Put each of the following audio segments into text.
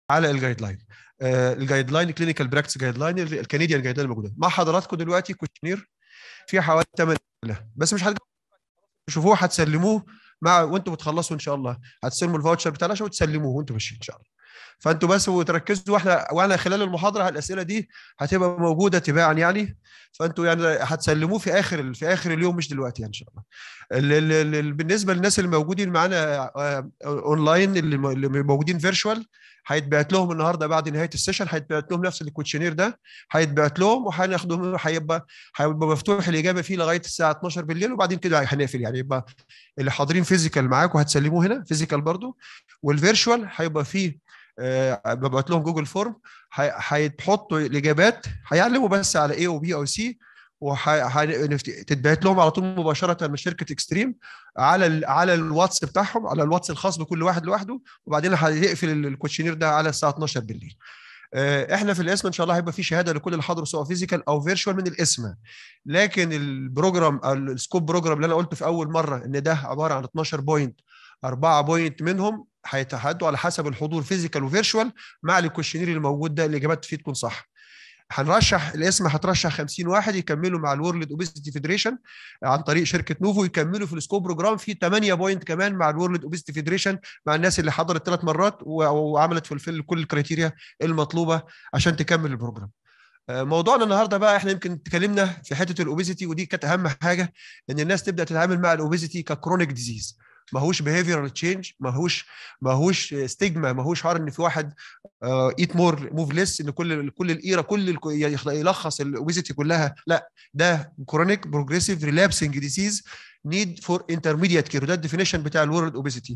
على الجايد لاين. الجايد لاين كلينيكال براكتس جايد لاين، الكنديان جايد لاين الموجوده مع حضراتكم دلوقتي. كويشنير في حوالي 8 بس مش هتشوفوه، هتسلموه مع وانتم بتخلصوا ان شاء الله. هتسلموا الفاوتشر بتاع العشاء وتسلموه وانتم ماشيين ان شاء الله. فانتوا بس وتركزوا، واحنا خلال المحاضره الاسئله دي هتبقى موجوده تباعا يعني. فانتوا يعني هتسلموه في اخر اليوم مش دلوقتي يعني ان شاء الله. بالنسبه للناس اللي موجودين معانا اونلاين، اللي موجودين فيرتشوال، هيتبعت لهم النهارده بعد نهايه السيشن، هيتبعت لهم نفس الكوتشنير ده، هيتبعت لهم وهناخدهم. هيبقى مفتوح الاجابه فيه لغايه الساعه 12 بالليل، وبعدين كده هنقفل يعني. يبقى اللي حاضرين فيزيكال معاكم هتسلموه هنا فيزيكال برضو، والفيرتشوال هيبقى فيه ببعت لهم جوجل فورم، هيحطوا الاجابات، هيعلموا بس على ايه وبي او سي، وتتبعت لهم على طول مباشره من شركه اكستريم على الواتس بتاعهم، على الواتس الخاص بكل واحد لوحده. وبعدين هيقفل الكوتشنير ده على الساعه 12 بالليل. احنا في الاسم ان شاء الله هيبقى في شهاده لكل اللي حضروا سواء فيزيكال او فيرتشوال من الاسم. لكن البروجرام او السكوب بروجرام اللي انا قلت في اول مره ان ده عباره عن 12 بوينت، 4 بوينت منهم هيتحدوا على حسب الحضور فيزيكال وفيرتشوال مع الكويشنير الموجود ده، الاجابات فيه تكون صح. هنرشح الاسم، هترشح 50 واحد يكملوا مع الورلد اوبيستي فيدريشن عن طريق شركه نوفو، يكملوا في السكوب بروجرام في 8 بوينت كمان مع الورلد اوبيستي فيدريشن، مع الناس اللي حضرت 3 مرات وعملت في كل الكريتيريا المطلوبه عشان تكمل البروجرام. موضوعنا النهارده بقى، احنا يمكن اتكلمنا في حته الاوبيزيتي، ودي كانت اهم حاجه، ان الناس تبدا تتعامل مع الاوبيزيتي ككرونيك ديزيز. ماهوش بيهيفيرال تشينج، ماهوش ستيجما، ماهوش حوار ان في واحد ايت مور موف ليس، ان كل الايرا يلخص الاوبيزيتي كلها. لا، ده كرونيك بروجريسيف ريلابسنج ديزيز نيد فور انترميديت كير، ده الديفينيشن بتاع الورلد اوبيزيتي.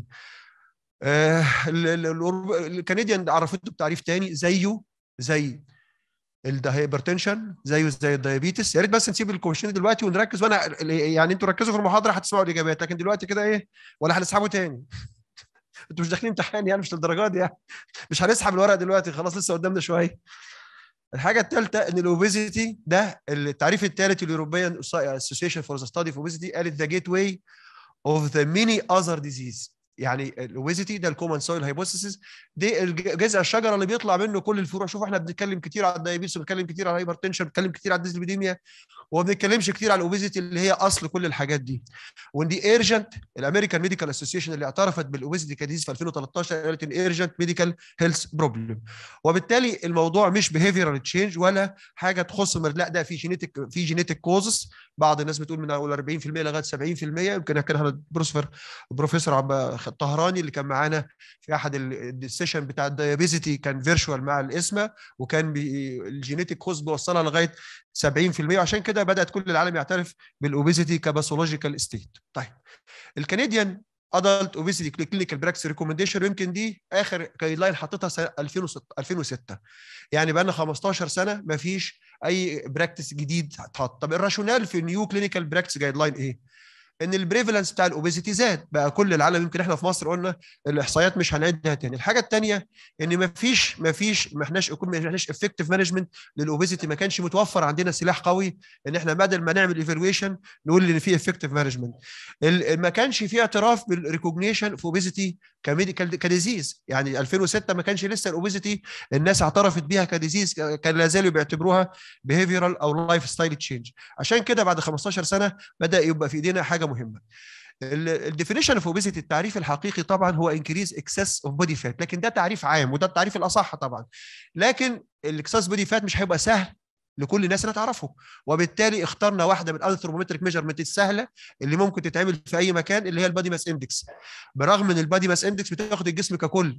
الكنديان عرفته بتعريف تاني زي الهايبرتنشن، زي الدايابيتس. يا ريت بس نسيب الكويشن دلوقتي ونركز، وانا يعني انتوا ركزوا في المحاضره هتسمعوا الاجابات، لكن دلوقتي كده ايه، ولا هنسحبه تاني؟ انتوا مش داخلين امتحان يعني، مش للدرجات دي يعني. مش هنسحب الورق دلوقتي، خلاص لسه قدامنا شويه. الحاجه الثالثه ان الاوبيزيتي ده التعريف الثالث، اليوروبيان اسوسيشن فور ذا ستادي اوف اوبيزيتي قالت ذا جيت واي اوف ذا ميني اذر ديزيز. يعني الاوبيزيتي ده الكومن سويل هايبوثيسيس، دي جذع الشجره اللي بيطلع منه كل الفروع. شوفوا احنا بنتكلم كتير على الدايابيتس، وبنتكلم كتير على الهايبرتنشن، بنتكلم كتير على الديسليبيديميا، وما بنتكلمش كتير على الاوبيزيتي اللي هي اصل كل الحاجات دي. ودي ايرجنت، الامريكان ميديكال اسوسيشن اللي اعترفت بالاوبيزيتي كديز في 2013 قالت ان ايرجنت ميديكال هيلث بروبلم. وبالتالي الموضوع مش بيهيفيرال تشينج ولا حاجه تخص لا، ده في جينيتك كوزز. بعض الناس بتقول من اول 40% لغايه 70%. يمكن كان بروفيسور طهراني اللي كان معانا في احد السيشن بتاع الدايابيزيتي كان فيرتشوال مع الاسم، وكان الجينيتك كوز بيوصلها لغايه 70%. عشان كده بدات كل العالم يعترف بالاوبيزيتي كباثولوجيكال ستيت. طيب، الكنديان ادلت اوبيزيتي كلينيكال براكتس ريكومنديشن، يمكن دي اخر جايد لاين حطيتها سنه 2006. يعني بقى لنا 15 سنه ما فيش اي براكتس جديد اتحط. طب الراشونال في النيو كلينيكال براكتس جايد لاين ايه؟ ان البريفالنس بتاع الاوبيزيتي زاد بقى كل العالم. يمكن احنا في مصر قلنا الاحصائيات مش هنعدها تاني. الحاجه الثانيه ان ما احناش افكتيف مانجمنت للاوبيزيتي، ما كانش متوفر عندنا سلاح قوي ان احنا بدل ما نعمل ايفالويشن نقول ان في افكتيف مانجمنت. ما كانش في اعتراف بالريكوجنيشن في اوبيزيتي كميديكال كديزيز. يعني 2006 ما كانش لسه الاوبيزيتي الناس اعترفت بيها كديزيز، كان لا زالوا بيعتبروها بيهيفيرال او لايف ستايل تشينج. عشان كده بعد 15 سنه بدا يبقى في ايدينا حاجه مهمه. الديفينيشن اوف اوبيزيتي، التعريف الحقيقي طبعا هو انكريز اكسس اوف بودي فات، لكن ده تعريف عام وده التعريف الاصح طبعا. لكن الاكسس بودي فات مش هيبقى سهل لكل الناس اللي تعرفه، وبالتالي اخترنا واحده من الانثروبومتريك ميجرمنت السهله اللي ممكن تتعمل في اي مكان، اللي هي البادي ماس اندكس. برغم ان البادي ماس اندكس بتاخد الجسم ككل،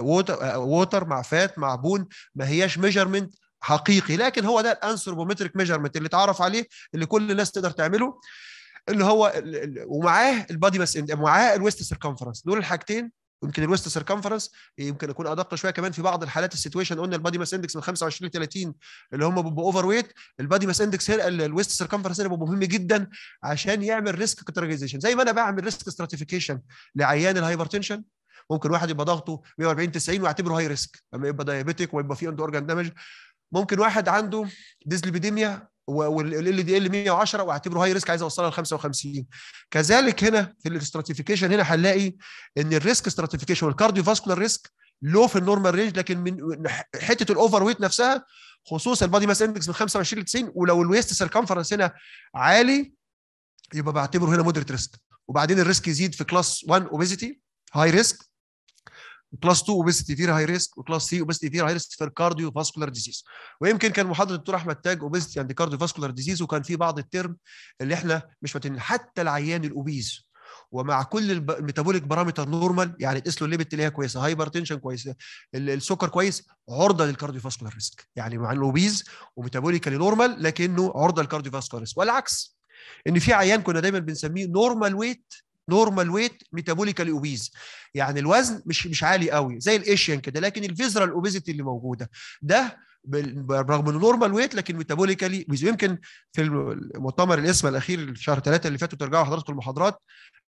ووتر مع فات مع بون، ما هياش ميجرمنت حقيقي، لكن هو ده الانثروبومتريك ميجرمنت اللي اتعرف عليه، اللي كل الناس تقدر تعمله، اللي هو ومعاه البادي ماس اندكس، معاه الويست سيركمفرنس. دول الحاجتين. يمكن الويست سيركمفرنس يمكن يكون ادق شويه كمان في بعض الحالات السيتويشن. قلنا البادي ماس اندكس من 25 ل 30 اللي هم بيبقوا اوفر ويت. البادي ماس اندكس الويست سيركمفرنس هنا بيبقى مهم جدا عشان يعمل ريسك كاتيجورايزيشن. زي ما انا بعمل ريسك ستراتيفيكيشن لعيان الهايبرتنشن، ممكن واحد يبقى ضغطه 140 90 واعتبره هاي ريسك لما يبقى دايابيتيك ويبقى فيه عنده اورجان دامج. ممكن واحد عنده ديسليبيديميا والال دي ال 110 واعتبره هاي ريسك عايز اوصلها ل 55. كذلك هنا في الاستراتيفيكيشن هنا هنلاقي ان الريسك استراتيفيكيشن والكارديو فاسكولار ريسك لو في النورمال رينج، لكن من حته الاوفر ويت نفسها، خصوصا البادي ماس اندكس من 25 ل 90، ولو الويست سيركمفرنس هنا عالي يبقى بعتبره هنا مودريت ريسك. وبعدين الريسك يزيد في كلاس 1 اوبيزيتي هاي ريسك، كلاس 2 اوبيستي فير هاي ريسك، وكلاس 3 اوبيستي فير هاي ريسك في الكارديو فاسكولار ديزيز. ويمكن كان محاضره الدكتور احمد تاج اوبيستي عند كارديو فاسكولار ديزيز، وكان في بعض الترم اللي احنا مش فاتين. حتى العيان الاوبيز ومع كل الميتابوليك بارامتر نورمال، يعني تقيس له الليبت اللي هي كويسه، هايبر تنشن كويسه، السكر كويس، عرضه للكارديو فاسكولار ريسك. يعني مع الاوبيز وميتابوليكالي نورمال لكنه عرضه للكارديو فاسكولار ريسك. والعكس، ان في عيان كنا دايما بنسميه نورمال ويت، نورمال ويت ميتابوليكالي اوبيز، يعني الوزن مش عالي قوي زي الايشيان كده، لكن الفيزرال اوبيزيتي اللي موجوده ده برغم انه نورمال ويت لكن ميتابوليكالي اوبيز. يمكن في المؤتمر الاسم الاخير شهر 3 اللي فاتوا، ترجعوا حضراتكم المحاضرات،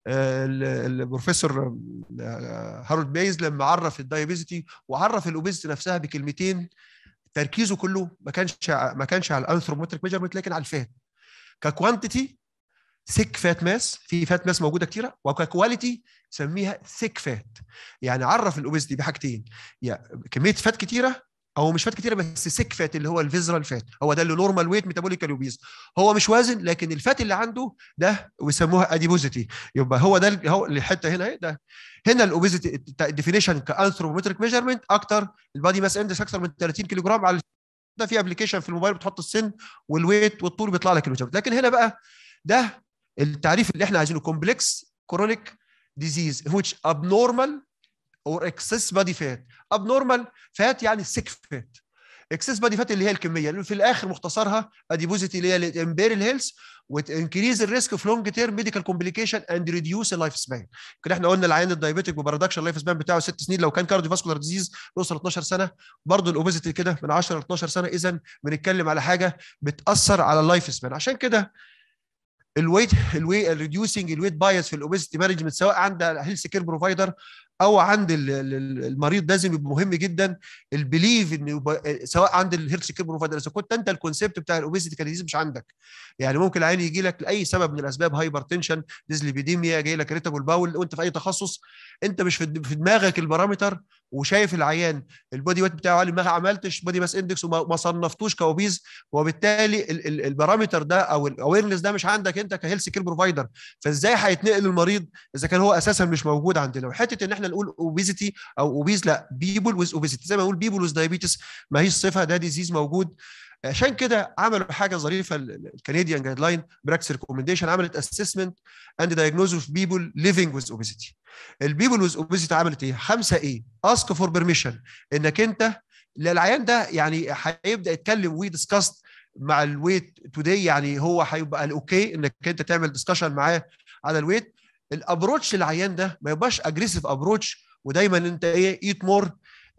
البروفيسور هارولد بيز لما عرف الدايابيزيتي وعرف الاوبيزيتي نفسها بكلمتين، تركيزه كله ما كانش على الانثروبومتريك ميجرمنت لكن على الفات. ككوانتيتي ثيك فات ماس، في فات ماس موجوده كتيره، وككواليتي سميها ثيك فات. يعني عرف الاوبيزيتي بحاجتين، يعني كميه فات كتيره او مش فات كتيره بس ثيك فات اللي هو الفيزرال فات، هو ده اللي نورمال ويت ميتابوليكال اوبيز، هو مش وازن لكن الفات اللي عنده ده ويسموها اديبوزيتي. يبقى هو ده هو الحته هنا ايه ده. هنا الاوبيزيتي الديفينيشن كانثروبومتريك ميجرمنت اكتر، البادي ماس اندكس اكتر من 30 كيلو جرام على ده، في ابلكيشن في الموبايل بتحط السن والويت والطول بيطلع لك الميجرمنت. لكن هنا بقى ده التعريف اللي احنا عايزينه، كومبلكس كرونيك ديزيز which abnormal or excess body fat. abnormal fat يعني sick fat، excess body fat اللي هي الكميه، اللي في الاخر مختصرها اديبوزيتي اللي هي الامبيريال هيلث وانكريز الريسك في لونج تيرم ميديكال كومبليكيشن اند ريديوس اللايف سبان. كده احنا قلنا العيان الدايبيتيك ببرودكشن اللايف سبان بتاعه 6 سنين، لو كان كارديو فاسكولار ديزيز يوصل 12 سنه، برضه الاوبيزيتي كده من 10 ل 12 سنه. اذا بنتكلم على حاجه بتاثر على اللايف سبان. عشان كده الريديوسنج الويت بايس في الاوبيستي مانجمنت سواء عند هيلث كير بروفايدر او عند المريض لازم يبقى مهم جدا. البليف ان سواء عند الهيلث كير بروفايدر، اذا كنت انت الكونسيبت بتاع الاوبيستي كديزيز مش عندك، يعني ممكن العين يجي لك لاي سبب من الاسباب، هايبر تنشن، ديزليبيديميا، جاي لك ريتابل باول، وانت في اي تخصص انت مش في دماغك البارامتر وشايف العيان البودي ويت بتاعه عالي، ما عملتش بودي ماس اندكس وما صنفتوش كاوبيز، وبالتالي البارامتر ده او الاويرنس ده مش عندك انت كهيلث كير بروفايدر. فازاي هيتنقل للمريض اذا كان هو اساسا مش موجود عندنا؟ وحته ان احنا نقول اوبيزيتي او اوبيز، لا، بيبول ويز اوبيزيتي، زي ما نقول بيبول ويز دايابيتس، ما هيش صفه، ده ديزيز موجود. عشان كده عملوا حاجه ظريفه، الكنديان جايد لاين براكتس ريكومنديشن عملت اسسمنت اند دايجنوز اوف بيبول ليفينج ويز اوبيزيتي. البيبول ويز اوبيزيتي عملت ايه؟ 5 ايه، اسك فور بيرميشن، انك انت للعيان ده يعني هيبدا يتكلم وي ديسكاست مع الويت توداي، يعني هو هيبقى الاوكي انك انت تعمل ديسكشن معاه على الويت. الابروتش للعيان ده ما يبقاش اجريسيف ابروتش، ودايما انت ايه، ايت مور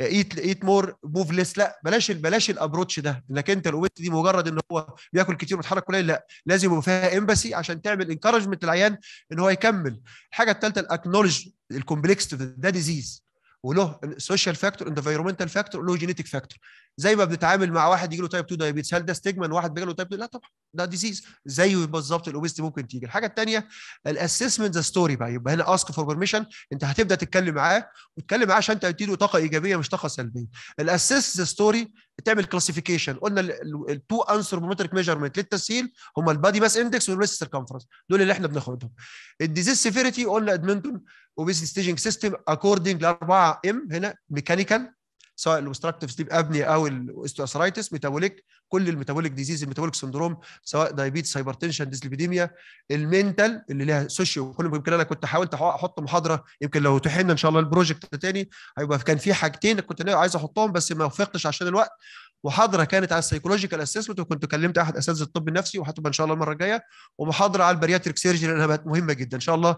ايت مور موف ليس، لا بلاش الابروتش ده، انك انت الويت دي مجرد ان هو بياكل كتير وبيتحرك قليل، لا، لازم يبقى فيها امباسي عشان تعمل انكرجمنت للعيان ان هو يكمل. الحاجه الثالثه الاكنولج الكومبلكس ده ديزيز، وله سوشيال فاكتور، انفيرومنتال فاكتور، له جينيتك فاكتور. زي ما بنتعامل مع واحد يجي له تايب 2 دايابيتس، هل ده ستيجما ان واحد بيجي له تايب 2؟ لا طبعا، ده ديزيز زيه بالظبط. الاوبيستي ممكن تيجي. الحاجه الثانيه الاسسمنت ذا ستوري بقى، يبقى هنا اسك فور بيرميشن، انت هتبدا تتكلم معاه وتتكلم معاه عشان تديله طاقه ايجابيه مش طاقه سلبيه. الاسس ذا ستوري، تعمل كلاسيفيكيشن، قلنا التو انثروبومتريك ميجرمنت للتسهيل هم البادي ماس اندكس والويست سيركمفرنس، دول اللي احنا بناخدهم. الديزيز سيفيريتي قلنا ادمنتون اوبيستي ستيجنج سيستم اكوردنج ل 4 ام، هنا ميكانيكال سواء الاوبستراكتيف سليب ابني او الاوستيوارثرايتس، ميتابوليك كل الميتابوليك ديزيز، الميتابوليك سندروم سواء دايابيتس، هايبرتنشن، ديسليبيديميا. المنتال اللي لها سوشيو، كل يمكن انا كنت حاولت احط محاضره، يمكن لو تحن ان شاء الله البروجكت تاني هيبقى كان في حاجتين كنت عايز احطهم بس ما وفقتش عشان الوقت. محاضره كانت على السايكولوجيكال اسسمنت وكنت كلمت احد اساتذه الطب النفسي وهتبقى ان شاء الله المره الجايه، ومحاضره على البرياتريك سيرجري لانها بقت مهمه جدا. ان شاء الله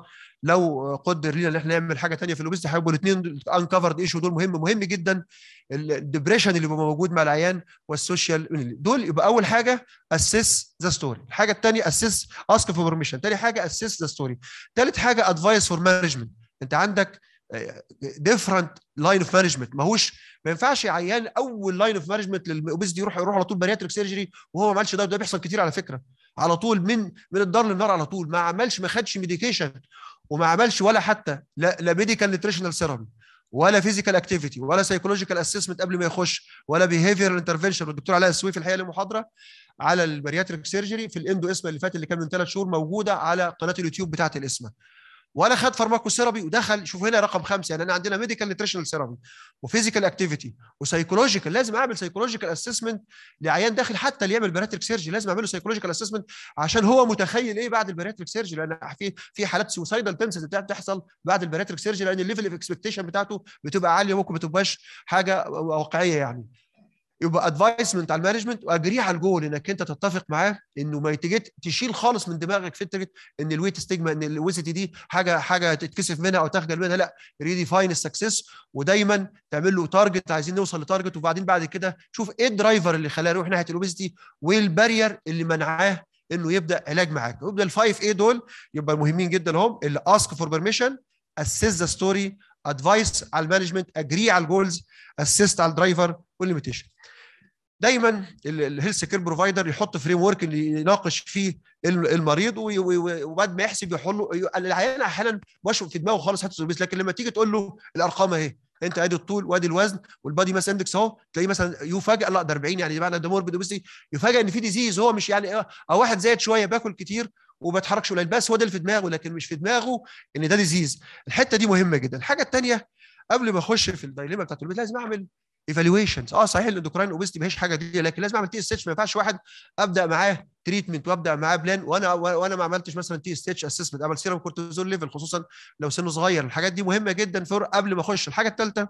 لو قدر لنا ان احنا نعمل حاجه ثانيه في الاوبيستي هيبقوا الاثنين انكفرد ايشو، دول مهم جدا. الدبريشن اللي بيبقى موجود مع العيان والسوشيال دول، يبقى اول حاجه اسس ذا ستوري، الحاجه الثانيه اسس اسك فور بيرميشن، ثاني حاجه اسس ذا ستوري، ثالث حاجه ادفايس فور مانجمنت. انت عندك ديفرنت لاين اوف مانجمنت، ما ينفعش عيان اول لاين اوف مانجمنت للاوبيستي يروح على طول بارياتريك سيرجري وهو ما عملش ده بيحصل كتير على فكره، على طول من الدار للنار، على طول ما خدش ميديكيشن وما عملش ولا حتى لا ميديكال نيوتريشنال ثيرابي ولا فيزيكال اكتيفيتي ولا سايكولوجيكال اسسمنت قبل ما يخش ولا بيهيفير انترفنشن. والدكتور علاء السويفي الحقيقه له محاضره على البارياتريك سيرجري في الاندو اسما اللي فات اللي كان من 3 شهور موجوده على قناه اليوتيوب بتاعه الاسما. ولا خد فارماكو ثيرابي ودخل. شوف هنا رقم 5، يعني انا عندنا ميديكال نيوتريشنال ثيرابي وفيزيكال اكتيفيتي وسايكولوجيكال. لازم اعمل سايكولوجيكال اسسمنت لعيان داخل حتى اللي يعمل بارياتريك سيرجري، لازم اعمل له سايكولوجيكال اسسمنت عشان هو متخيل ايه بعد البارياتريك سيرجري، لان في حالات سوسايدال تنسز بتحصل بعد البارياتريك سيرجري لان الليفل اوف اكسبكتيشن بتاعته بتبقى عاليه وممكن ما تبقاش حاجه واقعيه يعني. يبقى ادفايسمنت على المانجمنت واجريه على الجول انك انت تتفق معاه انه ما تيجي تشيل خالص من دماغك فكره ان الويت ستيجما ان الويزيتي دي حاجه تتكسف منها او تخجل منها. لا، ريديفاين السكسس ودايما تعمل له تارجت، عايزين نوصل لتارجت، وبعدين بعد كده شوف ايه الدرايفر اللي خلاه يروح ناحيه الاوبيزيتي وايه البارير اللي منعاه انه يبدا علاج معاك. يبدا الفايف ايه دول يبقى مهمين جدا هم اللي اسك فور بيرميشن، اسيس ذا ستوري، ادفايس على المانجمنت، اجري على الجولز، اسيست على الدرايفر والليميتيشن. دايما الهيلث كير بروفايدر يحط فريم ورك اللي يناقش فيه المريض وبعد ما يحسب يحل له. العيان احيانا مش في دماغه خالص حته البيس، لكن لما تيجي تقول له الارقام اهي، انت ادي الطول وادي الوزن والبادي ماس اندكس اهو، تلاقيه مثلا يفاجئ لا ده 40 يعني معنى ده موربيد اوبيستي، يفاجئ ان في ديزيز هو مش يعني او واحد زايد شويه باكل كتير وما بيتحركش قليل، بس هو ده اللي في دماغه، لكن مش في دماغه ان ده ديزيز. الحته دي مهمه جدا. الحاجه الثانيه قبل ما اخش في الدايليما بتاعت البيت لازم اعمل ايفالويشنز. صحيح الاندوكراين اوبستي ما هيش حاجه دي، لكن لازم اعمل تي اس اتش. ما ينفعش واحد ابدا معاه تريتمنت وابدا معاه بلان وانا ما عملتش مثلا تي اس اتش اسسمنت، اعمل سيرم كورتيزول ليفل خصوصا لو سنه صغير. الحاجات دي مهمه جدا قبل ما اخش. الحاجه الثالثه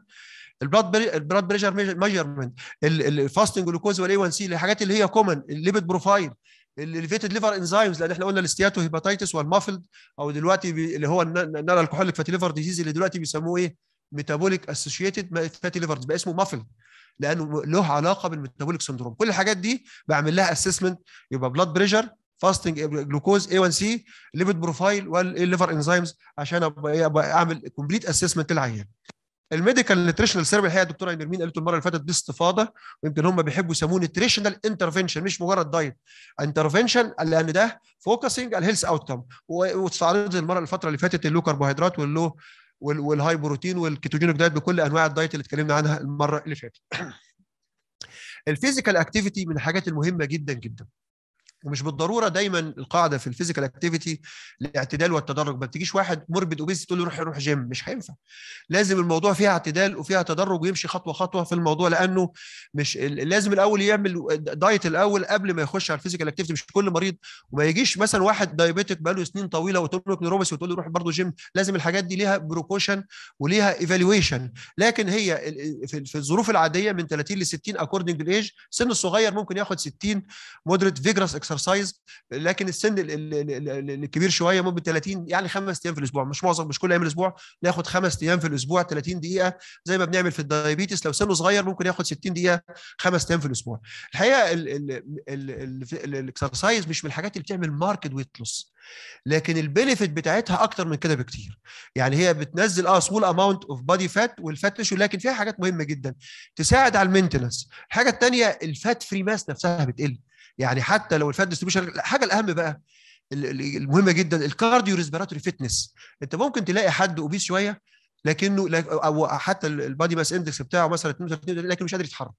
البلاد بريشر ميجرمنت، الفاستنج جلوكوز والاي 1 سي، الحاجات اللي هي كومن، الليبيد بروفايل، الليفيتد ليفر انزيمز، لان احنا قلنا الاستياتو هيباتيتس والمافلد او دلوقتي اللي هو النون الكحوليك فاتي ليفر ديزيز اللي دلوقتي بيسموه ايه؟ ميتابوليك اسوشيتد فاتي ليفر، بقى اسمه مافلد لانه له علاقه بالميتابوليك سندروم. كل الحاجات دي بعمل لها اسسمنت، يبقى بلاد بريشر، فاستنج جلوكوز، اي 1 سي، ليبيد بروفايل والليفر انزيمز عشان ابقى اعمل كومبليت اسسمنت للعيان. الميديكال نيوتريشنال سيرفي الحقيقه الدكتوره نرمين قالته المره اللي فاتت باستفاضه، ويمكن هم بيحبوا يسموه نيوتريشنال انترفنشن مش مجرد دايت انترفنشن، لان ده فوكسنج على الهيلث اوت كم. واستعرضت الفتره اللي فاتت اللو كربوهيدرات والهاي بروتين والكيتوجينيك دايت بكل انواع الدايت اللي اتكلمنا عنها المره اللي فاتت. الفيزيكال اكتيفيتي من الحاجات المهمه جدا جدا، ومش بالضروره دايما القاعده في الفيزيكال اكتيفيتي الاعتدال والتدرج. ما تجيش واحد مربد اوبيس تقول له روح جيم، مش هينفع. لازم الموضوع فيها اعتدال وفيها تدرج ويمشي خطوه خطوه في الموضوع، لانه مش لازم الاول يعمل دايت الاول قبل ما يخش على الفيزيكال اكتيفيتي. مش كل مريض، وما يجيش مثلا واحد دايابيتك بقاله سنين طويله وتقول له نيوروباثي وتقول له روح برضه جيم. لازم الحاجات دي ليها بروبوشن وليها ايفالويشن. لكن هي في الظروف العاديه من 30 ل 60 اكوردنج للايج، السن الصغير ممكن ياخد 60 مودريت فيجرس اكسرسايز، لكن السن الكبير شويه ممكن 30 يعني 5 ايام في الاسبوع، مش معظم مش كل ايام الاسبوع، ناخد 5 ايام في الاسبوع 30 دقيقه زي ما بنعمل في الدايابيتس. لو سنه صغير ممكن ياخد 60 دقيقه 5 ايام في الاسبوع. الحقيقه الاكسرسايز مش من الحاجات اللي بتعمل ماركت ويت لوس، لكن البينيفيت بتاعتها اكتر من كده بكتير. يعني هي بتنزل سمول اماونت اوف بادي فات والفات تيشو، لكن فيها حاجات مهمه جدا تساعد على المينتنس. الحاجه الثانيه الفات فري ماس نفسها بتقل، يعني حتى لو الفات ديستريبيوشن. الحاجه الاهم بقى المهمه جدا الكارديو ريسبيراتوري فيتنس. انت ممكن تلاقي حد اوبيس شويه لكنه او حتى البادي ماس اندكس بتاعه مثلا 32 لكن مش قادر يتحرك،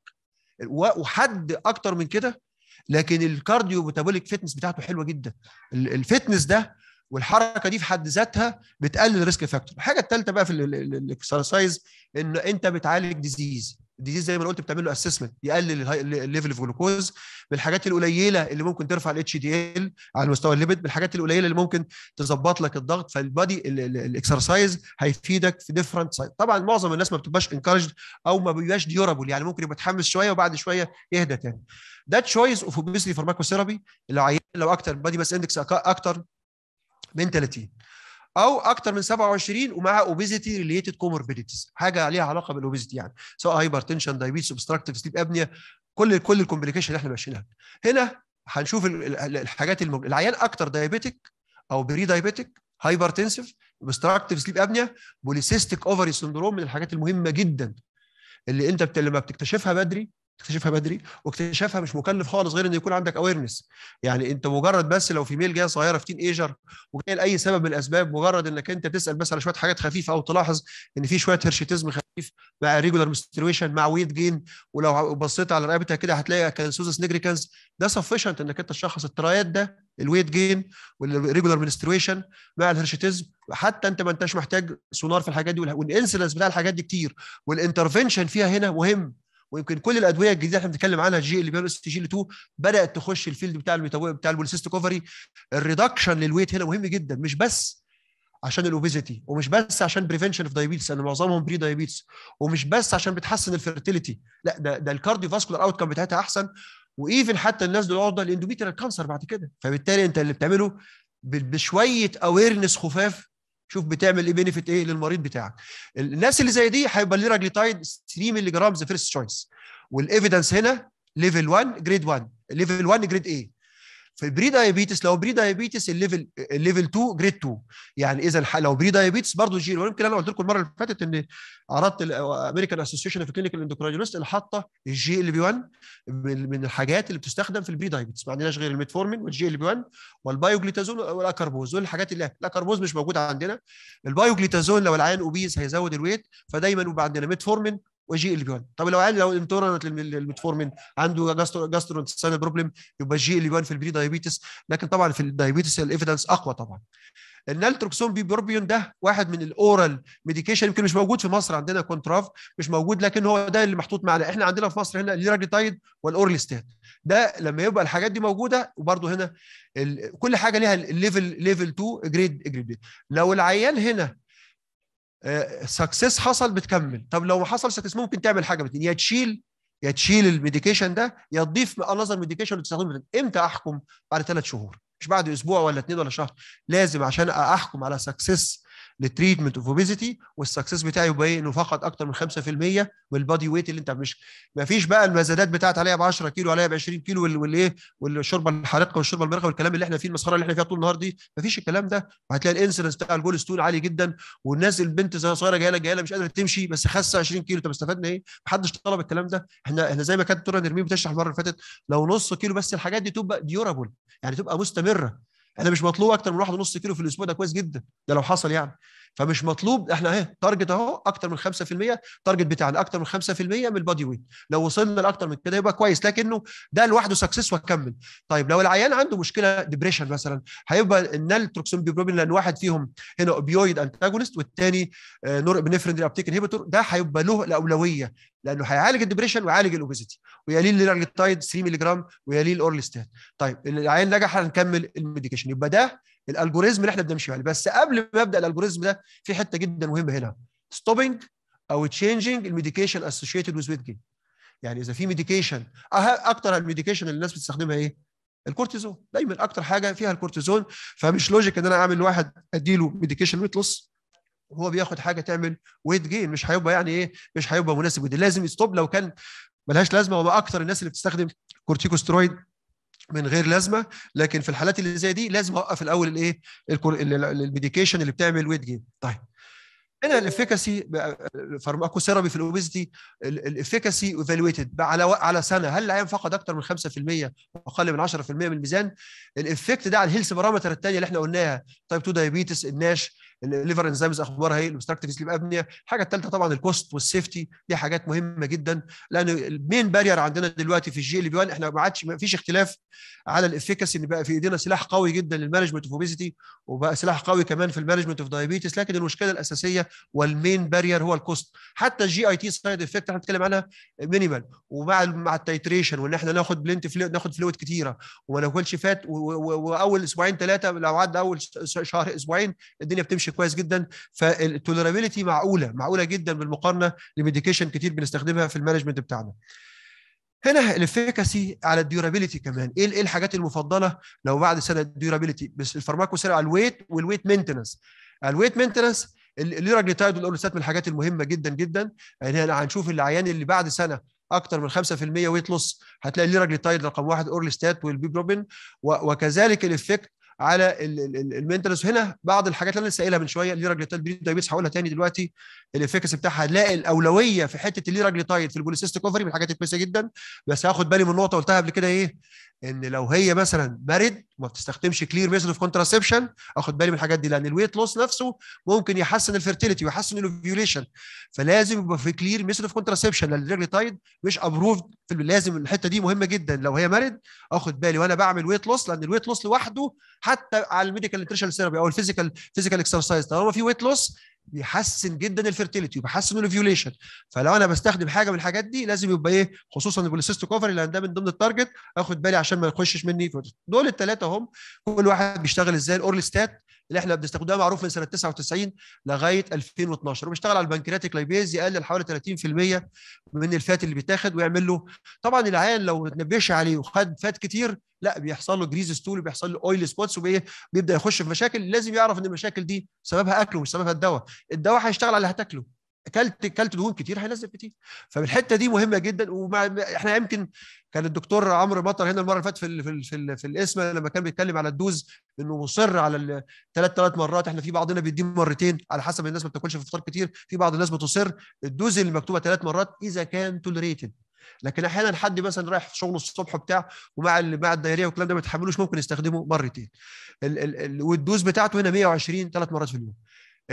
وحد اكتر من كده لكن الكارديو ميتابوليك فيتنس بتاعته حلوه جدا. الفيتنس ده والحركه دي في حد ذاتها بتقلل الريسك فاكتور. الحاجه الثالثه بقى في الاكسرسايز ان انت بتعالج ديزيز زي ما قلت بتعمل له اسسمنت يقلل الليفل اوف جلوكوز. من الحاجات القليله اللي ممكن ترفع الاتش دي ال على مستوى الليبيد، من الحاجات القليله اللي ممكن تظبط لك الضغط. فالبادي الاكسرسايز هيفيدك في ديفرنت سايد. طبعا معظم الناس ما بتبقاش انكارجد او ما بيبقاش ديورابل، يعني ممكن يبقى متحمس شويه وبعد شويه يهدى تاني. ده تشويس اوف اوبيسلي فارماكوثيرابي لو اكتر بادي ماس اندكس اكتر من 30 او اكتر من 27 ومع اوبيزيتي ريليتد كوموربيديتيز، حاجه ليها علاقه بالاوبيزيتي يعني سواء هايبرتنشن دايابيتس اوبستراكتيف سليب ابنيا، كل الكومبليكيشن اللي احنا ماشيينها. هنا هنشوف الحاجات العيان اكتر دايابيتك او بري دايابيتك هايبرتنسيف اوبستراكتيف سليب ابنيا بوليسيستيك اوفري سندروم. من الحاجات المهمه جدا اللي انت لما بتكتشفها بدري اكتشفها بدري، واكتشافها مش مكلف خالص غير ان يكون عندك اويرنس. يعني انت مجرد بس لو في ميل جايه صغيره في تين ايجر وجايه لاي سبب من الاسباب، مجرد انك انت تسال بس على شويه حاجات خفيفه او تلاحظ ان في شويه هرشيتيزم خفيف مع ريجولار مسترويشن مع ويت جين، ولو بصيت على رقبتها كده هتلاقي كانسوزس نيجريكانس، ده سفشنت انك انت تشخص الترايات ده، الويت جين والريجولار منسترويشن مع الهرشيتيزم. حتى انت ما انتش محتاج سونار في الحاجات دي، والانسلنس بتاع الحاجات دي كتير، والانترفنشن فيها هنا مهم. ويمكن كل الادويه الجديده احنا بنتكلم عنها جي اللي بيعمل اس تي جي 2 بدات تخش الفيلد بتاع الميتابوليك بتاع البوليسيستيك اوفري. الريدكشن للويت هنا مهم جدا، مش بس عشان الاوبيزيتي، ومش بس عشان بريفنشن اوف دايابيتس لان معظمهم بري دايابيتس، ومش بس عشان بتحسن الفيرتيليتي، لا ده الكارديو فاسكولار اوت كام بتاعتها احسن، وايفن حتى الناس دول عرضه للاندوميتريال كانسر بعد كده. فبالتالي انت اللي بتعمله بشويه اويرنس خفاف، شوف بتعمل ايه بينفيت ايه للمريض بتاعك. الناس اللي زي دي هيبقى ليراجليتايد 3 مللي جرام ذا فيرست تشويس، والايفيدنس هنا ليفل 1 جريد 1، ليفل 1 جريد ايه. في البري دايابيتس لو بري دايابيتس الليفل 2 جريد 2. يعني اذا لو بري دايابيتس برضه جي، ويمكن انا قلت لكم المره اللي فاتت ان عرضت الامريكان اسوسيشن اوف كلينيكال اندوكراينولوجيست اللي حاطه الجي ال بي 1 من الحاجات اللي بتستخدم في البري دايابيتس. ما عندناش غير الميتفورمين والجي ال بي 1 والبايوجليتازون والاكربوز، دول الحاجات اللي الاكربوز مش موجود عندنا. البايوجليتازون لو العيان اوبيز هيزود الويت، فدايما يبقى عندنا ميتفورمين وجي ال بي 1. طب لو انتورنت للميتفورمين عنده جاسترو بروبلم، يبقى الجي ال بي 1 في البري دايابيتس. لكن طبعا في الدايابيتس الايفيدنس اقوى طبعا. النالتروكسون بيبروبيون ده واحد من الاورال ميديكيشن، يمكن مش موجود في مصر عندنا كونتراف مش موجود، لكن هو ده اللي محطوط معنا. احنا عندنا في مصر هنا الليراجليتايد والاورليستات، ده لما يبقى الحاجات دي موجوده. وبرده هنا كل حاجه ليها ليفل 2 جريد. لو العيان هنا سكسس حصل بتكمل. طب لو ما حصل سكسس ممكن تعمل حاجه باتنين، يا تشيل الميديكيشن ده يا تضيف انذر ميديكيشن وتستخدمه. امتى احكم؟ بعد 3 شهور، مش بعد اسبوع ولا 2 ولا شهر. لازم عشان احكم على سكسس للتريتمنت اوف اوبيزيتي والسكسس بتاعي يبقى انه فقط اكتر من 5% من البادي ويت اللي انت مش، ما فيش بقى المزادات بتاعت عليها ب 10 كيلو عليها ب 20 كيلو والايه والشوربه الحارقه والشوربه المرقه والكلام اللي احنا فيه، المسخره اللي احنا فيها طول النهار دي، ما فيش الكلام ده. وهتلاقي الانسلنس بتاع الجول ستون عالي جدا، والناس البنت زي صغيره جايه لها مش قادره تمشي بس خاسه 20 كيلو. طب استفدنا ايه؟ محدش طلب الكلام ده. احنا زي ما كانت دكتوره نرمين بتشرح المره اللي فاتت، لو نص كيلو بس الحاجات دي تبقى ديورابل، يعني تبقى مستمره. احنا مش مطلوب اكتر من 1.5 كيلو في الاسبوع، ده كويس جدا ده لو حصل يعني. فمش مطلوب، احنا اهي تارجت اهو اكتر من 5%، تارجت بتاعنا اكتر من 5% من البادي ويت. لو وصلنا لاكتر من كده يبقى كويس، لكنه ده لوحده سكسس وهكمل. طيب لو العيان عنده مشكله ديبريشن مثلا، هيبقى النالتروكسون بيبروبين، لان واحد فيهم هنا اوبيويد انتاجونست والثاني نور ابنفرين ابتيك انهبيتور، ده هيبقى له الاولويه لانه هيعالج الدبريشن ويعالج الاوبيزيتي، ويليه الليراجليتايد 3 مللي جرام ويليه الاورليستات. طيب العيان نجح هنكمل الميديكيشن. يبقى ده الالجوريزم اللي احنا بنمشي عليه. بس قبل ما ابدا الالجوريزم ده في حته جدا مهمه هنا، ستوبنج او تشينجينج الميديكيشن اسوشيتد وذ ويت جين. يعني اذا في ميديكيشن، اكتر الميديكيشن اللي الناس بتستخدمها ايه؟ الكورتيزون، دايما اكتر حاجه فيها الكورتيزون. فمش لوجيك ان انا اعمل لواحد اديله ميديكيشن ويت لوس وهو بياخد حاجه تعمل ويت جين، مش هيبقى يعني ايه، مش هيبقى مناسب جدا. لازم يستوب لو كان ملهاش لازمه، وما اكتر الناس اللي بتستخدم كورتيكوسترويد من غير لازمه. لكن في الحالات اللي زي دي لازم اوقف الاول الايه، الميديكيشن اللي بتعمل ويت جين. طيب هنا الافيكاسي فارماكو ثيرابي في الاوبيزيتي، الافيكاسي ايفالويتد على سنه، هل العيان فقد اكثر من 5% واقل من 10% من الميزان؟ الافكت ده على الهيلث بارامتر الثانيه اللي احنا قلناها، تايب 2 دايابيتس، الناش، الليفر انزيمز اخبارها ايه، الاوبستراكتيف سليب ابنيا. الحاجه الثالثه طبعا الكوست والسيفتي، دي حاجات مهمه جدا، لان المين بارير عندنا دلوقتي في الجي ال بي 1 احنا ما عادش، ما فيش اختلاف على الافيكاسي، ان بقى في ايدينا سلاح قوي جدا للمانجمنت اوف اوبيزيتي، وبقى سلاح قوي كمان في المانجمنت اوف دايابيتس. لكن المشكله الاساسيه والمين بارير هو الكوست. حتى الجي اي تي سايد افكت احنا بنتكلم عنها مينيمال، ومع التيتريشن وان احنا ناخد بلنت فلويد، ناخد فلويد كتيره وما ناكلش فات، واول اسبوعين ثلاثه لو عدى اول شهر اسبوعين الدنيا بتمشي كويس جدا. فالتوليرابيلتي معقوله جدا بالمقارنه لميديكيشن كتير بنستخدمها في المانجمنت بتاعنا. هنا الافيكاسي على الديورابيلتي كمان، ايه الحاجات المفضله لو بعد سنه الديورابيلتي؟ بس الفارماكو سير على الويت والويت مينتنس. الويت مينتنس الليراجليتايد والاورليستات من الحاجات المهمه جدا جدا. يعني هنشوف العيان اللي بعد سنه اكتر من 5% ويت لوس، هتلاقي الليراجليتايد رقم 1، اورليستات والبيبروبين، وكذلك الافكت على المينتنس. هنا بعض الحاجات اللي انا لسه قايلها من شويه، الليراجليتايد بري دايابيتس هقولها تاني دلوقتي، الافكاسي بتاعها هنلاقي الاولويه في حته الليراجليتايد في البوليسيستيك اوفري من الحاجات الكويسه جدا. بس هاخد بالي من نقطه قلتها قبل كده، ايه؟ ان لو هي مثلا مارد وما بتستخدمش كلير ميثود اوف كونتراسبشن، اخد بالي من الحاجات دي، لان الويت لوس نفسه ممكن يحسن الفيرتيليتي ويحسن الاوفيوليشن، فلازم يبقى في كلير ميثود اوف كونتراسبشن، لان الليراجليتايد مش ابروفد. لازم الحته دي مهمه جدا لو هي مارد، اخد بالي وانا بعمل ويت لوس، لان الويت لوس لوحده حتى على الميديكال نيوتريشن ثيرابي او الفيزيكال اكسرسايز طالما في ويت لوس بيحسن جدا الفيرتيليتي وبيحسن الاوفيوليشن. فلو انا بستخدم حاجه من الحاجات دي لازم يبقى ايه، خصوصا البوليسيستيك اوفري لان ده من ضمن التارجت، اخد بالي عشان ما يخشش مني. دول الثلاثه هم، كل واحد بيشتغل ازاي. الاورليستات اللي احنا بنستخدمها معروف من سنه 99 لغايه 2012، وبيشتغل على البنكرياتيك لايبيز، يقلل حوالي 30% من الفات اللي بيتاخد ويعمل له. طبعا العيان لو ما تنبهش عليه وخد فات كتير، لا بيحصل له جريز ستول وبيحصل له اويل سبوتس وبيبدا يخش في مشاكل. لازم يعرف ان المشاكل دي سببها اكله مش سببها الدواء. الدواء هيشتغل على اللي هتاكله، كلت دهون كتير هينزل كتير. فالحته دي مهمه جدا. احنا يمكن كان الدكتور عمرو مطر هنا المره اللي فاتت في الاسم لما كان بيتكلم على الدوز، انه مصر على ثلاث مرات. احنا في بعضنا بيديه مرتين على حسب الناس ما بتاكلش في الفطار كتير، في بعض الناس بتصر الدوز اللي مكتوبه 3 مرات اذا كان تولريتد. لكن احيانا حد مثلا رايح في شغله الصبح بتاع ومع الدايريه والكلام ده ما يتحملوش، ممكن يستخدمه مرتين. والدوز بتاعته هنا 120 3 مرات في اليوم.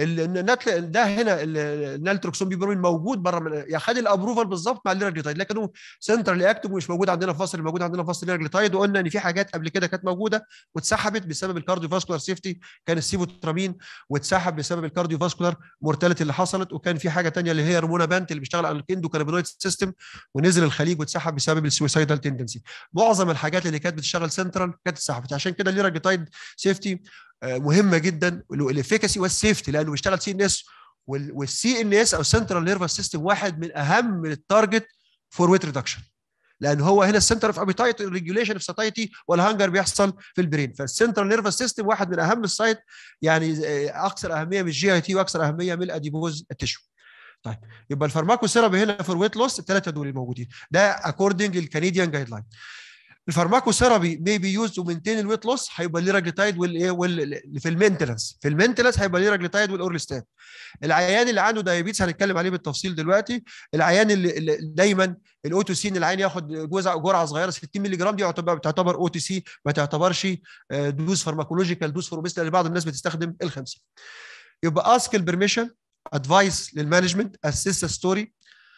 ده هنا النالتروكسون بيبروين موجود بره، يا خد الابروفال بالظبط مع الليراجليتايد، لكنه سنترالي اكتف ومش موجود عندنا في مصر. موجود عندنا في مصر الليراجليتايد، وقلنا ان في حاجات قبل كده كانت موجوده واتسحبت بسبب الكارديو فاسكولار سيفتي، كان السيبوترامين، واتسحب بسبب الكارديو فاسكولار مورتاليتي اللي حصلت. وكان في حاجه ثانيه اللي هي رمونابانت اللي بيشتغل على الاندوكانابينويد سيستم ونزل الخليج واتسحب بسبب السويسايدال تندنسي. معظم الحاجات اللي كانت بتشتغل سنترال كانت اتسحبت. عشان كده الليراجليتايد سيفتي مهمه جدا، الافيكاسي والسيفتي، لانه بيشتغل سي ان اس، والسي ان اس او سنترال نيرفس سيستم واحد من اهم التارجت فور ويت ريدكشن، لان هو هنا السنتر اوف ابيتايت ريجوليشن اوف ساتايتي والهانجر بيحصل في البرين. فالسنترال نيرفس سيستم واحد من اهم السايت، يعني اكثر اهميه من الجي اي تي واكثر اهميه من الاديبوز التشو. طيب يبقى الفارماكوثيرابي هنا فور ويت لوس الثلاثه دول الموجودين، ده اكوردنج للكنديان جايد لاين. الفارماكوثيرابي may be used to maintain الويت لوس، هيبقى ليراجليتايد والايه في المينتنس. في المينتنس هيبقى ليراجليتايد والاورليستات. العيان اللي عنده دايابيتس هنتكلم عليه بالتفصيل دلوقتي. العيان اللي دايما الاوتوسين، العيان ياخد جرعه صغيره 60 مللي جرام، دي بتعتبر او تي سي، ما تعتبرش دوز فارماكولوجيكال دوز فور لان بعض الناس بتستخدم ال50. يبقى اسك البرميشن، ادفايس للمانجمنت، اسيست ستوري،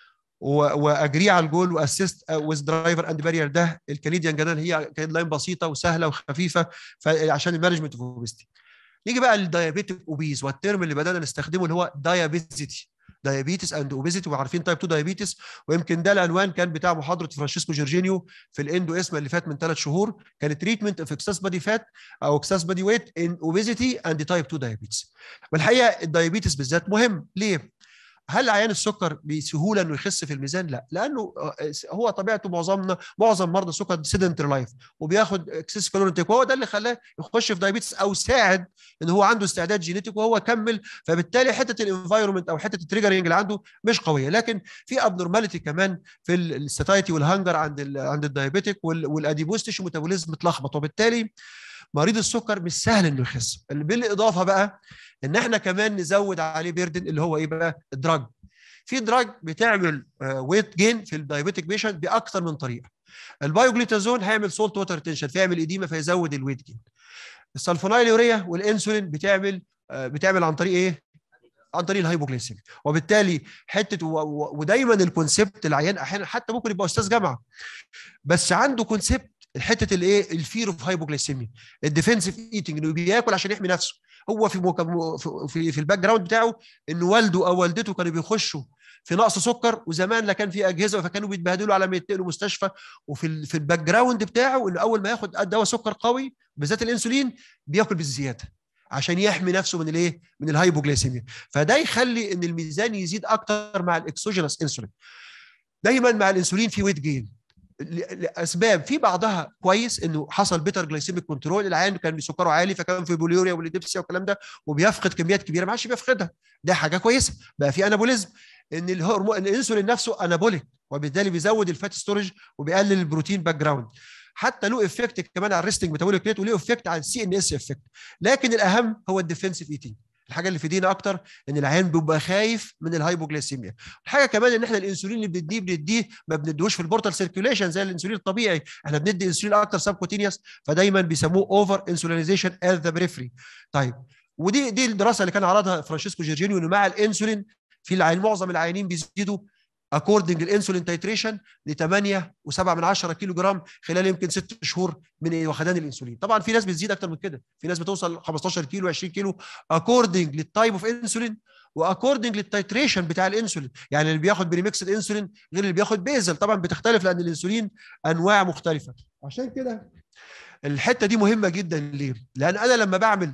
واجري على الجول، واسيست ويز درايفر اند بارير. ده الكنديان جنان، هي جايد لاين بسيطه وسهله وخفيفه عشان المانجمنت اوف اوبيستي. نيجي بقى للدايابيتيك اوبيز، والترم اللي بدانا نستخدمه اللي هو دايابيزيتي، دايابيتس اند اوبيزيتي، وعارفين تايب 2 دايابيتس. ويمكن ده العنوان كان بتاع محاضره فرانشيسكو جورجينيو في الاندو اسما اللي فات من 3 شهور، كان تريتمنت اوف اكسس بادي فات او اكسس بادي ويت ان اوبيزيتي اند تايب 2 دايابيتس. والحقيقه الدايابيتس بالذات مهم ليه؟ هل عيان السكر بسهوله انه يخس في الميزان؟ لا، لانه هو طبيعته معظم مرضى السكر سيدنتري لايف وبياخد اكسس كالورينتيك، وهو ده اللي خلاه يخش في دايابيتس، او ساعد ان هو عنده استعداد جينيتيك وهو كمل. فبالتالي حته الانفايرمنت او حته التريجرنج اللي عنده مش قويه. لكن في ابنورماليتي كمان في الستايتي والهانجر عند الدايابيتيك، والاديبوستيش ميتابوليزم متلخبط، وبالتالي مريض السكر مش سهل انه يخس. بالاضافه بقى ان احنا كمان نزود عليه بيردن اللي هو ايه بقى؟ الدراج. في دراج بتعمل ويت جين في الدايابيتيك بيشنت باكثر من طريقه. البايوجليتازون هيعمل سولت ووتر ريتنشن فيعمل ايديما فيزود الويت جين. السلفونايل يوريا والانسولين بتعمل عن طريق ايه؟ عن طريق الهايبوغليسيميا. وبالتالي حته ودايما الكونسيبت العيان احيانا حتى ممكن يبقى استاذ جامعه بس عنده كونسيبت الحته الايه؟ الفير اوف هايبوغليسيميا، الديفنسيف ايتنج، انه بياكل عشان يحمي نفسه. هو في الباك جراوند بتاعه ان والده او والدته كانوا بيخشوا في نقص سكر، وزمان لا كان في اجهزه فكانوا بيتبهدلوا على ما ينتقلوا مستشفى. وفي الباك جراوند بتاعه انه اول ما ياخد دواء سكر قوي بالذات الانسولين بياكل بالزياده عشان يحمي نفسه من الايه؟ من الهايبوغليسيميا. فده يخلي ان الميزان يزيد اكتر مع الاكسوجينوس انسولين. دايما مع الانسولين في ويت جين لاسباب في بعضها كويس، انه حصل بيتر جلايسيميك كنترول، العيان كان سكره عالي فكان في بوليوريا وليديبسيا والكلام ده وبيفقد كميات كبيره ما عادش بيفقدها، ده حاجه كويسه. بقى في انابوليزم، ان الهرمون الانسولين نفسه انابوليك وبالتالي بيزود الفات ستورج وبيقلل البروتين باك جراوند. حتى له افكت كمان على الريستنج ميتابوليك ريت، وله افكت على السي ان اس افكت. لكن الاهم هو الديفنسيف ايتينج. الحاجه اللي في ايدينا اكتر ان العيان بيبقى خايف من الهايبوجليسيميا. الحاجه كمان ان احنا الانسولين اللي بنديه ما بنديهوش في البورتال سيركيوليشن زي الانسولين الطبيعي، احنا بندي انسولين اكتر سبكوتينيوس، فدايما بيسموه اوفر انسولينيزيشن ات ذا بريفري. طيب ودي الدراسه اللي كان عرضها فرانشيسكو جيرجينيو، انه مع الانسولين في معظم العيانين بيزيدوا اكوردنج الانسولين تايتريشن ل 8.7 كيلو جرام خلال يمكن 6 شهور من وخدان الانسولين. طبعا في ناس بتزيد اكتر من كده، في ناس بتوصل 15 كيلو 20 كيلو اكوردنج للتايب اوف انسولين واكوردنج للتايتريشن بتاع الانسولين. يعني اللي بياخد بريمكسد انسولين غير اللي بياخد بيزل، طبعا بتختلف لان الانسولين انواع مختلفه. عشان كده الحته دي مهمه جدا. ليه؟ لان انا لما بعمل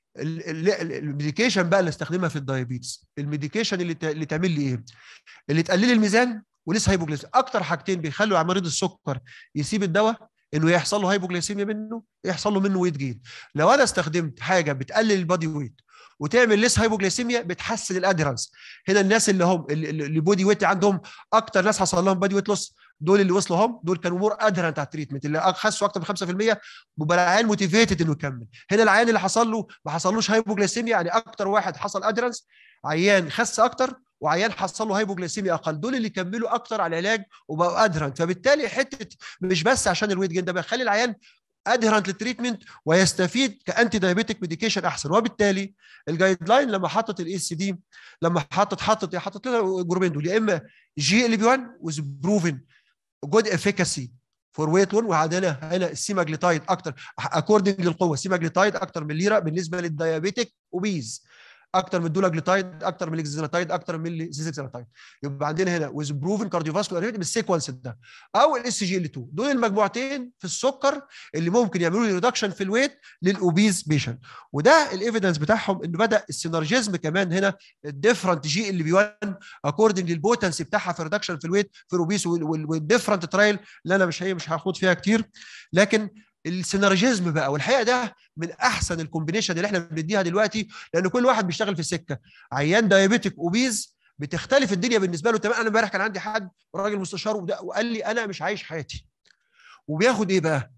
الميديكيشن بقى اللي استخدمها في الدايابيتس، الميديكيشن اللي تعمل لي ايه؟ اللي تقلل الميزان ولسه هايبوجليسيميا. اكتر حاجتين بيخلوا مريض السكر يسيب الدواء انه يحصل له هايبوجليسيميا منه، يحصل له منه ويت جين. لو انا استخدمت حاجه بتقلل البادي ويت وتعمل لسه هايبوجليسيميا بتحسن الادرنس. هنا الناس اللي هم اللي بودي ويت عندهم اكتر ناس حصل لهم بادي ويت لوس، دول اللي وصلوا هم دول كانوا مور ادرنت على التريتمنت، اللي خسوا اكتر من 5% بيبقى العيان موتيفيتد انه يكمل. هنا العيان اللي حصل له ما حصلوش هايبوجليسيميا، يعني اكتر واحد حصل ادرنس عيان خس اكتر وعيان حصل له هايبوجليسيميا اقل، دول اللي كملوا اكتر على العلاج وبقوا ادرنت. فبالتالي حته مش بس عشان الويت جين، ده بيخلي العيان ادهرنت للتريتمنت ويستفيد كانتي دايابيتك ميديكيشن احسن. وبالتالي الجايد لاين لما حطت الاي سي دي، لما حطت لنا جروبين دول، يا اما جي ال بي 1 وز بروفن جود افيكاسي فور ويت لون، وعندنا هنا السيماجليتايد اكتر اكوردنج للقوه، السيماجليتايد اكتر من ليرا بالنسبه للديابيتك اوبيز، اكتر من الدولاجليتايد، اكتر من الاكزيزيناتايد، اكتر من الزيزيكزيناتايد. يبقى عندنا هنا ويز بروفن كارديوفاسكولار بالسيكونس ده، او الاس جي ال 2. دول المجموعتين في السكر اللي ممكن يعملوا لي ريدكشن في الويت للاوبيز بيشنت. وده الايفيدنس بتاعهم انه بدا السينرجيزم كمان هنا الديفرنت جي ال بي 1 اكوردنج للبوتنسي بتاعها في ريدكشن في الويت في الاوبيز، والديفرنت ترايل اللي انا مش هاخد فيها كتير. لكن السينرجيزم بقى، والحقيقه ده من احسن الكومبينيشن اللي احنا بنديها دلوقتي، لان كل واحد بيشتغل في سكه. عيان دايابيتك اوبيز بتختلف الدنيا بالنسبه له تمام. انا امبارح كان عندي حد راجل مستشار وقال لي انا مش عايش حياتي، وبياخد ايه بقى؟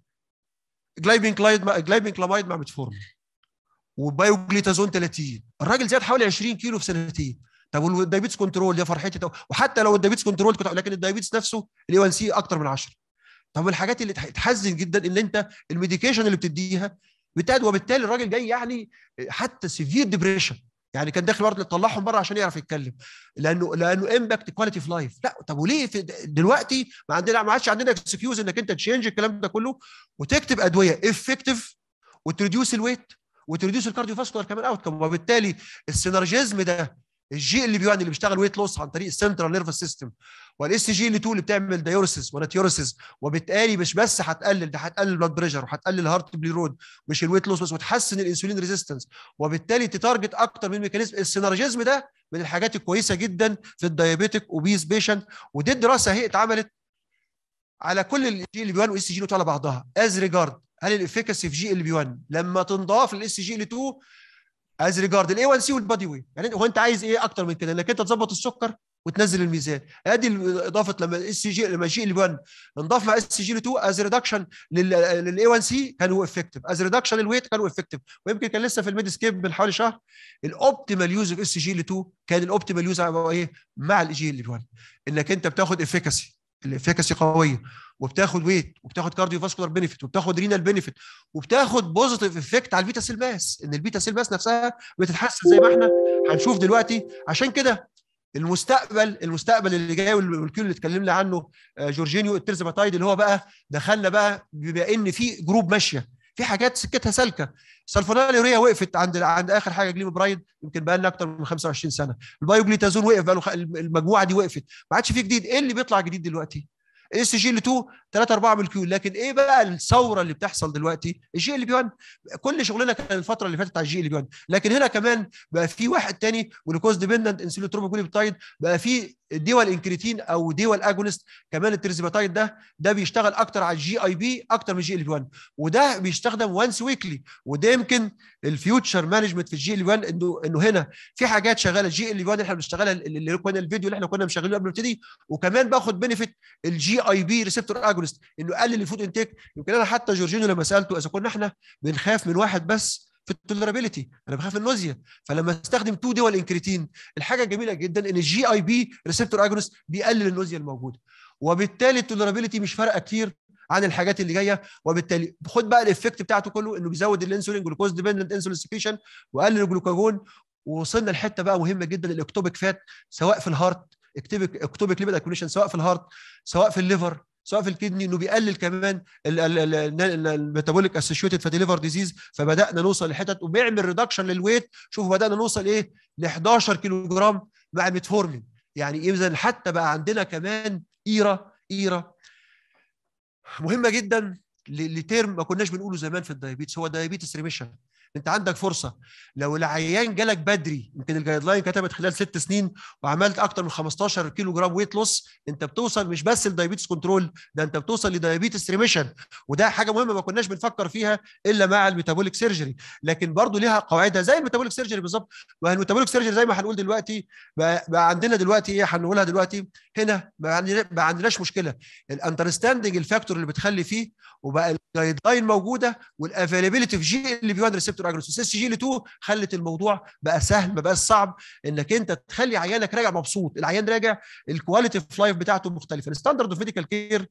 جلايبنكلاميد مع ميتفورمين وبايوجليتازون 30. الراجل زاد حوالي 20 كيلو في سنتين. طب والدايبيتس كنترول يا فرحتي، وحتى لو الدايبيتس كنترول لكن الدايبيتس نفسه الاي 1 سي اكتر من 10. طب الحاجات اللي تحزن جدا ان انت الميديكيشن اللي بتديها بتاعد، وبالتالي الراجل جاي يعني حتى سيفير ديبريشن، يعني كان داخل برضه يطلعهم بره عشان يعرف يتكلم، لانه امباكت كواليتي اوف لايف. لا طب وليه دلوقتي ما عادش عندنا اكسكيوز انك انت تشينج الكلام ده كله وتكتب ادويه افكتيف وتريديوس الويت وتريديوس الكارديو فاسكولار كمان اوت كم. وبالتالي السينرجيزم ده، الجي اللي اللي بيشتغل ويت لوس عن طريق السنترال نيرفس سيستم، والاس جي اللي 2 اللي بتعمل دايوريسيس وناتيوريسيس، وبالتالي مش بس هتقلل، ده هتقلل البلاد بريشر وهتقلل الهارت بليرود، مش الويت لوس بس، وتحسن الانسولين ريزيستنس، وبالتالي تتارجت اكتر من ميكانيزم. السينرجيزم ده من الحاجات الكويسه جدا في الدايابيتك اوبيز بيشنت. ودي الدراسه هي اتعملت على كل الجي ال بي 1 واس جي ال 2 على بعضها از ريجارد هل الافيكاسي في جي ال بي 1 لما تنضاف للاس جي ال 2 از ريجارد الاي 1 سي والبادي ويت. يعني هو انت عايز ايه اكتر من كده؟ انك انت تظبط السكر وتنزل الميزان. ادي اضافه لما الاس جي لما جي ال 1 انضاف مع اس جي ال 2 از ريدكشن للاي 1 سي كانوا افكتيف، از ريدكشن الويت كانوا افكتيف. ويمكن كان لسه في الميدسكيب من حوالي شهر الاوبتيمال يوز اوف اس جي ال 2 كان الاوبتيمال يوز ايه مع الجي ال 1، انك انت بتاخد افيكاسي، الافيكاسي قويه، وبتاخد ويت، وبتاخد كارديو فاسكولار بنفيت، وبتاخد رينال بنفيت، وبتاخد بوزيتيف افكت على البيتا سيل ماس، ان البيتا سيل ماس نفسها بتتحسن زي ما احنا هنشوف دلوقتي. عشان كده المستقبل اللي جاي والكل اللي اتكلمنا عنه جورجينيو الترزباتايد، اللي هو بقى دخلنا بقى بما ان في جروب ماشيه في حاجات سكتها سالكه. السلفونيلوريا وقفت عند اخر حاجه جليموبرايد، يمكن بقى لنا اكتر من 25 سنه. البايوجليتازون وقف بقى المجموعه دي وقفت، ما عادش في جديد. ايه اللي بيطلع جديد دلوقتي؟ اس جي ال 2 3 4 ملكيول. لكن ايه بقى الثوره اللي بتحصل دلوقتي؟ الجي ال بي 1. كل شغلنا كان الفتره اللي فاتت على الجي ال بي 1، لكن هنا كمان بقى في واحد تاني جلوكوز ديبندنت انسولين تروبوكوليبتايد، بقى في الديوال انكريتين او ديوال اجونست كمان الترزيباتايد ده بيشتغل اكتر على الجي اي بي اكتر من الجي ال 1 وده بيستخدم وانس ويكلي وده يمكن الفيوتشر مانجمنت في الجي ال 1 انه هنا في حاجات شغاله الجي ال 1 اللي احنا بنشتغلها اللي كنا الفيديو اللي احنا كنا مشغلينه قبل ما نبتدي وكمان باخد بنفيت الجي اي بي ريسبتور اجونست انه يقلل الفود انتيك. يمكن انا حتى جورجينو لما سالته اذا كنا احنا بنخاف من واحد بس في التوليرابيلتي انا بخاف من النوزيا فلما استخدم 2 دول انكريتين الحاجه الجميله جدا ان الجي اي بي ريسبتور اجونست بيقلل النوزيا الموجوده وبالتالي التوليرابيلتي مش فارقه كتير عن الحاجات اللي جايه وبالتالي خد بقى الايفكت بتاعته كله انه بيزود الانسولين جلوكوز ديبندنت انسولين سكريشن وقلل الجلوكاجون ووصلنا لحته بقى مهمه جدا الاكتوبيك فات سواء في الهارت اكتوبيك ليبيد اكوميشن سواء في الهارت سواء في الليفر سواء في الكدني انه بيقلل كمان الميتابوليك اسوشيتد فاتي ليفر ديزيز فبدانا نوصل لحتت وبيعمل ريدكشن للويت. شوفوا بدانا نوصل ايه ل 11 كيلو جرام مع الميتفورمين يعني اذا حتى بقى عندنا كمان ايره مهمه جدا لترم ما كناش بنقوله زمان في الدايابيتس هو دايابيتس ريميشن. انت عندك فرصه لو العيان جالك بدري يمكن الجايد لاين كتبت خلال 6 سنين وعملت اكتر من 15 كيلو جرام ويت لوس انت بتوصل مش بس لدايابيتس كنترول ده انت بتوصل لدايابيتس ريميشن وده حاجه مهمه ما كناش بنفكر فيها الا مع الميتابوليك سيرجري لكن برضو ليها قواعدها زي الميتابوليك سيرجري بالظبط. والميتابوليك سيرجري زي ما هنقول دلوقتي بقى عندنا دلوقتي ايه هنقولها دلوقتي هنا ما عندناش مشكله الاندرستاندنج الفاكتور اللي بتخلي فيه وبقى الجايد لاين موجوده والافيلابيلتي في جي اللي بي 1 ريسبتور اجونست اس جي ل 2 خلت الموضوع بقى سهل ما بقاش صعب انك انت تخلي عيانك راجع مبسوط العيان راجع الكواليتي اوف لايف بتاعته مختلفه. الستاندرد اوف ميديكال كير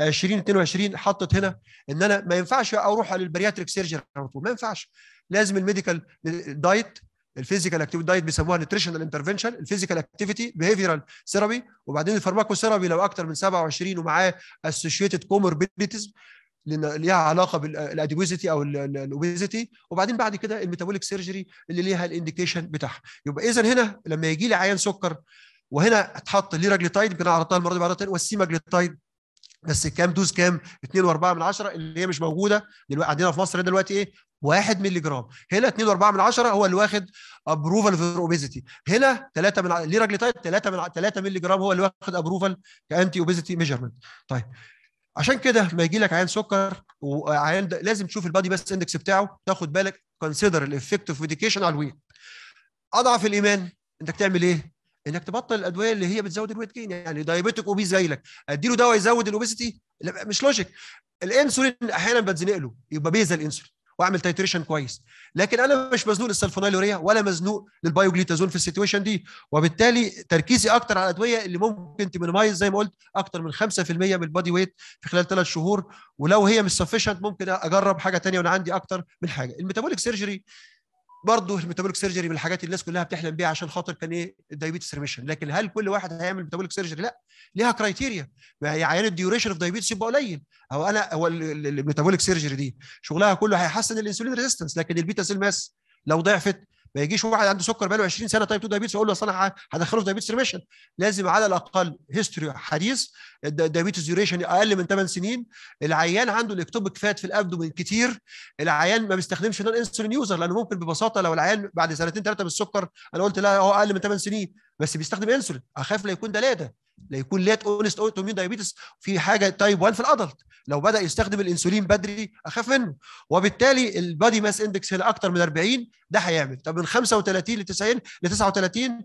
2022 حطت هنا ان انا ما ينفعش اروح على البرياتريك سيرجري على طول ما ينفعش لازم الميديكال دايت الفيزيكال اكتيفيتي دايت بيسموها نيوتريشنال انترفنشن الفيزيكال اكتيفيتي بيهيفيرال ثيرابي وبعدين الفارماكو ثيرابي لو اكتر من 27 ومعاه اسوشيتد كوموربيديتيز ليها علاقه بالادويزيتي او الاوبيزيتي وبعدين بعد كده الميتابوليك سيرجري اللي ليها الانديكيشن بتاعها. يبقى اذا هنا لما يجي لي عيان سكر وهنا اتحط ليراجليتايد يمكن انا عرضتها المره دي بعد والسيماجليتايد بس كام دوز كام 2.4 اللي هي مش موجوده دلوقتي عندنا في مصر دلوقتي ايه 1 مللي جرام هنا 2.4 هو اللي واخد ابروفال فور اوبيزيتي هنا 3 من ليراجليتايد 3 مللي جرام هو اللي واخد ابروفال كانتي اوبيزيتي ميجرمنت. طيب عشان كده ما يجي لك عيان سكر وعيان لازم تشوف البادي ماس اندكس بتاعه تاخد بالك كونسيدر الافكت اوف ميديكيشن على الويت. اضعف الايمان انك تعمل ايه؟ انك تبطل الادويه اللي هي بتزود الويت جين يعني دايابيتك اوبيز جاي لك اديله دواء يزود الاوبيزيتي مش لوجيك. الانسولين احيانا بتزنق له يبقى بيزا الانسولين واعمل تايتريشن كويس لكن انا مش مزنوق للسلفونيلوريا ولا مزنوق للبايوجليتازون في السيتويشن دي وبالتالي تركيزي اكتر على الادويه اللي ممكن تمينمايز زي ما قلت اكتر من 5% من البادي ويت في خلال 3 شهور ولو هي مش سفيشنت ممكن اجرب حاجه ثانيه وانا عندي اكتر من حاجه. الميتابوليك سيرجري برضه الميتابوليك سيرجري من الحاجات اللي الناس كلها بتحلم بيها عشان خاطر كان ايه الدايابيتس ريميشن لكن هل كل واحد هيعمل ميتابوليك سيرجري؟ لا ليها كرايتيريا عيان الديوريشن اوف دايابيتس يبقى قليل هو الميتابوليك سيرجري دي شغلها كله هيحسن الانسولين ريزيستنس لكن البيتا سيل ماس لو ضعفت ما يجيش واحد عنده سكر بقاله 20 سنه تايب 2 دايابيتس يقول له اصل انا هدخله في دايابيتس ريميشن لازم على الاقل هيستوري حديث الدايابيتس ديوريشن اقل من 8 سنين العيان عنده الاكتوبيك فات في الابدومين كتير العيان ما بيستخدمش نون انسولين يوزر لانه ممكن ببساطه لو العيان بعد 2 3 بالسكر انا قلت لا هو اقل من 8 سنين بس بيستخدم انسولين اخاف لا يكون ده لا يكون ليت اونست اوتومين دايابيتس في حاجه تايب 1 في الادلت لو بدا يستخدم الانسولين بدري اخاف منه وبالتالي البادي ماس اندكس هنا اكتر من 40 ده هيعمل. طب من 35 ل 90 ل 39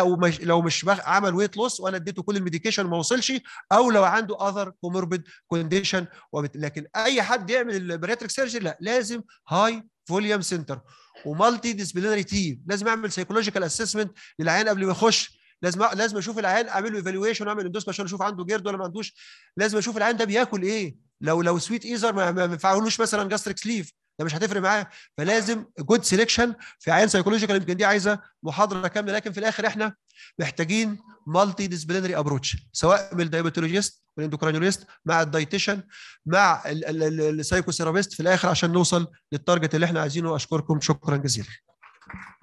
لو مش عمل ويت لوس وانا اديته كل الميديكيشن ما وصلش او لو عنده اذر كوموربيد كونديشن لكن اي حد يعمل البارياتريك سيرجري لا لازم هاي فوليوم سنتر ومالتي ديسبلينري تيم لازم اعمل سايكولوجيكال اسسمنت للعيان قبل ما يخش لازم اشوف العيان اعمل له ايفالويشن واعمل اندوسكوب عشان اشوف عنده جيرد ولا ما عندوش لازم اشوف العيان ده بياكل ايه لو سويت ايزر ما ينفعلوش مثلا جاستريك سليف ده مش هتفرق معاه فلازم جود سيلكشن في عيان سايكولوجيكال يمكن دي عايزه محاضره كامله لكن في الاخر احنا محتاجين مالتي ديسبلينري ابروتش سواء من الدايبيتولوجيست والاندوكرينولوجيست مع الدايتيشن مع السايكوثيرابيست في الاخر عشان نوصل للتارجت اللي احنا عايزينه. اشكركم شكرا جزيلا.